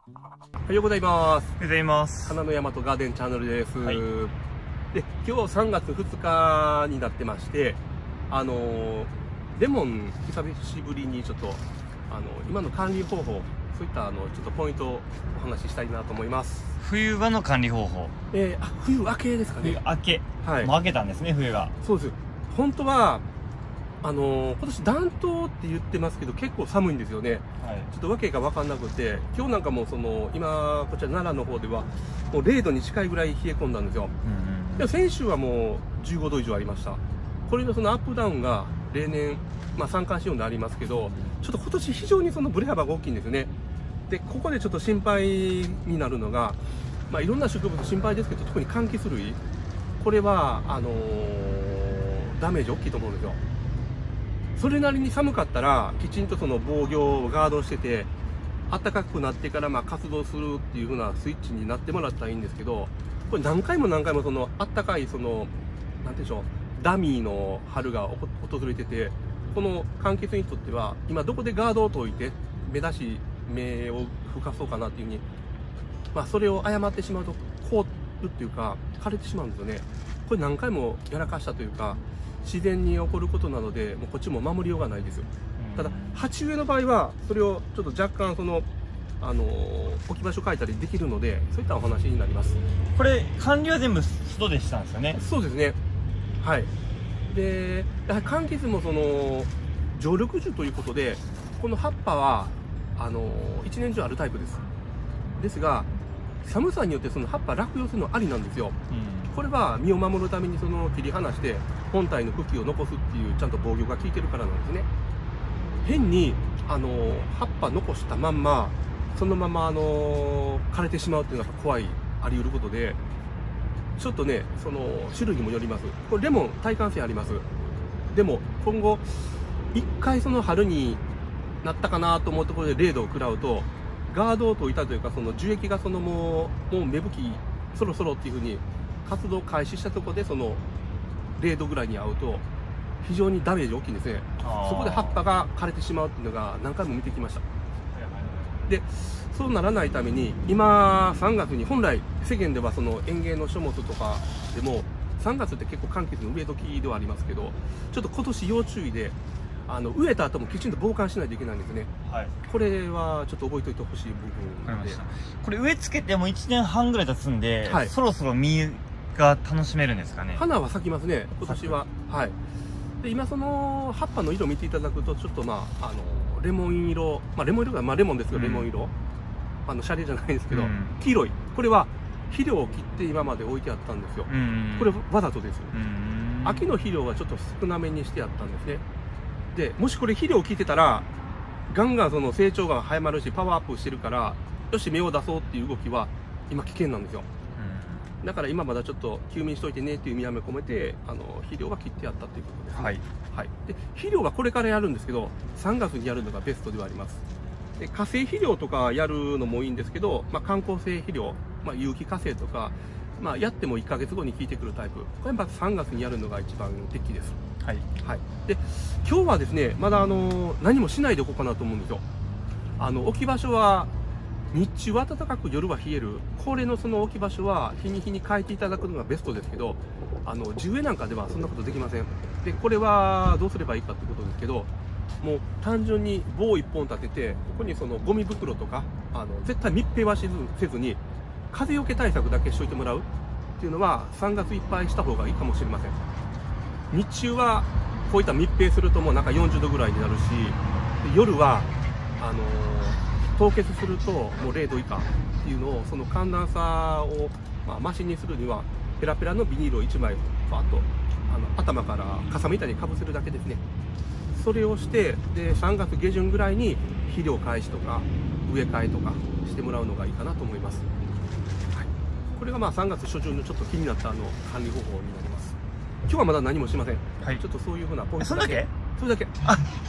おはようございます。 おはようございます。 花の大和ガーデンチャンネルです。 はい、 で、今日3月2日になってまして、レモン久しぶりにちょっと今の管理方法、そういったちょっとポイントをお話ししたいなと思います。 冬場の管理方法。 冬明けですかね。 冬明け。 はい。 もう明けたんですね、冬が。 そうです。本当は今年暖冬って言ってますけど結構寒いんですよね。 はい。 ちょっと訳が分かんなくて、今日なんかも今こちら奈良の方ではもう0度に近いぐらい冷え込んだんですよ。で先週はもう15度以上ありました。これのそのアップダウンが例年三寒四温でありますけど、ちょっと今年非常にそのブレ幅が大きいんですよね。でここでちょっと心配になるのが、いろんな植物心配ですけど、特に柑橘類、これはダメージ大きいと思うんですよ。それなりに寒かったらきちんとその防御をガードしてて、暖かくなってから活動するっていう風なスイッチになってもらったらいいんですけど、これ何回も何回もその暖かいなんていうんでしょう、ダミーの春が訪れてて、この柑橘にとっては今どこでガードを解いて目を吹かそうかなっていう風に、それを誤ってしまうと凍るっていうか枯れてしまうんですよね。これ何回もやらかしたというか自然に起こることなので、もうこっちも守りようがないですよ。ただ鉢植えの場合はそれをちょっと若干置き場所変えたりできるので、そういったお話になります。 これ管理は全部外でしたんですよね。 そうですね。はい。でやはり柑橘も常緑樹ということで、この葉っぱは一年中あるタイプですが、寒さによってその葉っぱ落葉するのありなんですよ。これは身を守るために切り離して本体の茎を残すっていうちゃんと防御が効いてるからなんですね。変に葉っぱ残したまんまそのまま枯れてしまうっていうのが怖い、あり得ることで、ちょっとねその種類にもよります。これレモン耐寒性あります。でも今後一回その春になったかなと思うところで0度を食らうと、ガードを解いたというか、その樹液がもう芽吹きそろそろっていうふうに活動開始したところで0度ぐらいに合うと非常にダメージ大きいんですね。そこで葉っぱが枯れてしまうっていうのが何回も見てきました。でそうならないために今3月に本来世間では園芸の書物とかでも3月って結構柑橘の植え時ではありますけど、ちょっと今年要注意で、植えた後もきちんと防寒しないといけないんですね。はい、これはちょっと覚えておいてほしい部分で。 これ植え付けても1年半ぐらい経つんで、はい、そろそろ実が楽しめるんですかね。 花は咲きますね、今年は。はい。で今葉っぱの色を見ていただくと、ちょっとレモン色、レモン色がレモンですけど、レモン色、シャレじゃないですけど、黄色い、これは肥料を切って今まで置いてあったんですよ。これわざとです。秋の肥料はちょっと少なめにしてあったんですね。でもしこれ肥料を効いてたらガンガン成長が早まるしパワーアップしてるから、よし芽を出そうっていう動きは今危険なんですよ。だから今まだちょっと休眠しといてねっていう意味合いも込めて肥料は切ってあったということですね。はい、はい、で肥料はこれからやるんですけど、3月にやるのがベストではあります。で化成肥料とかやるのもいいんですけど、観光性肥料、有機化成とか、やっても1ヶ月後に効いてくるタイプ、これは3月にやるのが一番適期です。はい、はい、で今日はですね、まだ何もしないでおこうかなと思うんですよ。置き場所は日中は暖かく夜は冷える、これの置き場所は日に日に変えていただくのがベストですけど、地植えなんかではそんなことできません。でこれはどうすればいいかということですけど、もう単純に棒1本立てて、ここにゴミ袋とか絶対密閉はせずに風よけ対策だけしといてもらうっていうのは3月いっぱいした方がいいかもしれません。日中はこういった密閉するともう40度ぐらいになるし、で夜は凍結するともう0度以下っていうのを、寒暖差をマシにするにはペラペラのビニールを1枚バーッと頭から傘みたいにかぶせるだけですね。それをしてで3月下旬ぐらいに肥料開始とか植え替えとかしてもらうのがいいかなと思います。はい、これが3月初旬のちょっと気になった管理方法になります。今日はまだ何もしません。はい、ちょっとそういうふうなポイントだけ。それだけ。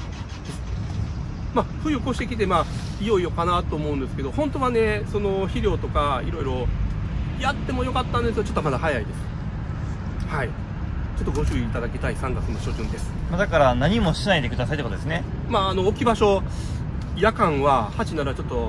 冬越してきていよいよかなと思うんですけど、本当はね肥料とかいろいろやってもよかったんですけど、ちょっとまだ早いです。はい、ちょっとご注意いただきたい3月の初旬です。 だから何もしないでくださいってことですね。 置き場所、夜間は鉢ならちょっと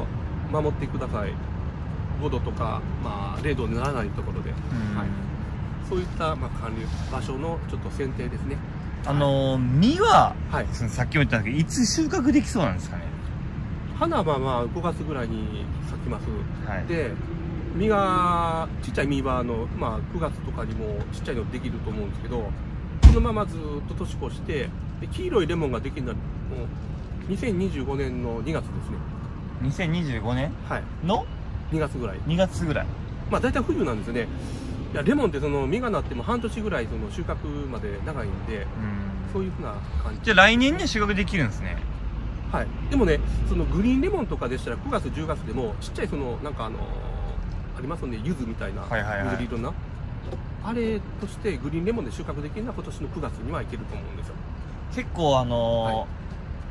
守ってください。5度とか、まあ、0度にならないところで、はい、そういった、まあ、管理場所のちょっと選定ですね。 実は、 はい、 さっきも言ったんですけど、いつ収穫できそうなんですかね。 花はまあ5月ぐらいに咲きます。 はい、 で、実が、ちっちゃい実はまあ、9月とかにもちっちゃいのできると思うんですけど、そのままずっと年越して、で黄色いレモンができるのは、もう2025年の2月ですね。 2025年の 2月ぐらい。 2月ぐらい。 まあ大体冬なんですよね。いやレモンってその実がなっても半年ぐらいその収穫まで長いんで、そういうふうな感じ。 じゃあ来年には収穫できるんですね。 はい。でもね、そのグリーンレモンとかでしたら9月10月でもちっちゃいそのなんかありますよね、柚子みたいな緑色な、あれとしてグリーンレモンで収穫できるのは今年の9月にはいけると思うんですよ。 結構はい、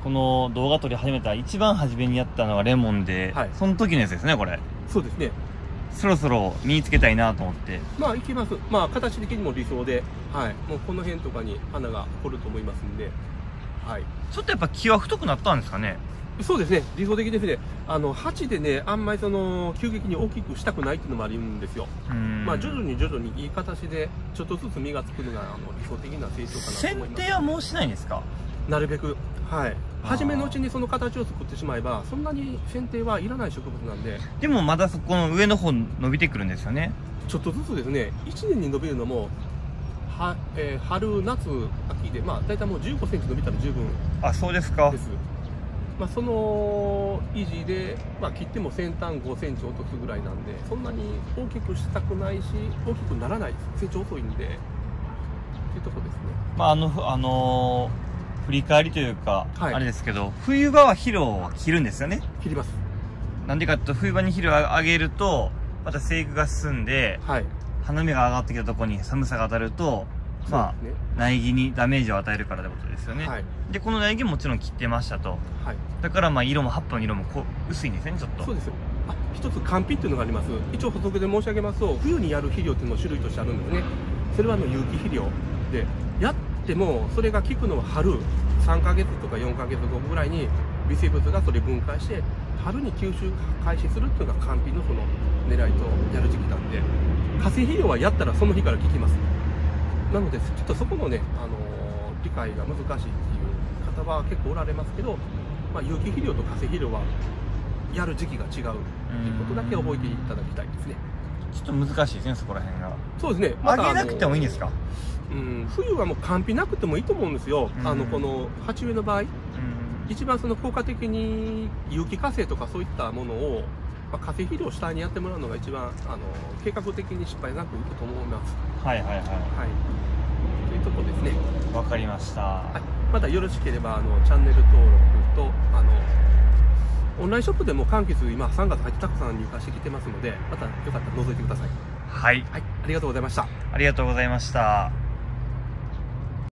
この動画撮り始めた一番初めにやったのがレモンで、はい、その時のやつですね、これ。 そうですね。 そろそろ身につけたいなと思って。 まあいきます。まあ形的にも理想で、はい、もうこの辺とかに花が掘ると思いますんで、はい。 ちょっとやっぱ木は太くなったんですかね。 そうですね、理想的ですね。鉢でね、あんまりその急激に大きくしたくないっていうのもあるんですよ。まあ徐々にいい形でちょっとずつ実がつくのが理想的な成長かなと思います。 剪定はもうしないんですか。 なるべく、はい。初めのうちにその形を作ってしまえば、そんなに剪定はいらない植物なんで。 でもまだそこの上の方伸びてくるんですよね。 ちょっとずつですね。1年に伸びるのも春夏秋で、まあ大体もう15センチ伸びたら十分。 あ、そうですか。 まあその維持で、まあ、切っても先端5センチ落とすぐらいなんで、そんなに大きくしたくないし大きくならない、成長遅いんでっていうところですね。 まあ振り返りというか、はい、あれですけど、冬場は肥料を切るんですよね。 切ります。 なんでかっていうと、冬場に肥料をあげるとまた生育が進んで、はい、花芽が上がってきたところに寒さが当たると、まあ、苗木にダメージを与えるからってことですよね。はい、で、この苗木ももちろん切ってましたと。はい、だから、まあ、色も、葉っぱの色も薄いんですね、ちょっと。 そうです。一つ、乾肥っていうのがあります。一応補足で申し上げますと、冬にやる肥料っていうのも種類としてあるんですね。それは有機肥料で、やっても、それが効くのは春、3ヶ月とか4ヶ月後ぐらいに、微生物がそれ分解して、春に吸収開始するっていうのが乾肥のその狙いとやる時期なんで、化成肥料はやったらその日から効きます。なので、ちょっとそこのね、理解が難しいっていう方は結構おられますけど、まあ、有機肥料と化成肥料はやる時期が違うっていうことだけ覚えていただきたいですね。 ちょっと難しいですね、そこら辺が。 そうですね。 あげなくてもいいんですか？ 冬はもう乾肥なくてもいいと思うんですよ。この鉢植えの場合、一番その効果的に有機化成とかそういったものを、まあ、化成肥料を主体にやってもらうのが一番計画的に失敗なくいくと思います。 はいはいはい。はい。 というところですね。 わかりました。はい。 まだよろしければチャンネル登録とオンラインショップでも柑橘今3月入ってたくさん入荷してきてますので、またよかったら覗いてください。 はい。 はい。ありがとうございました。 ありがとうございました。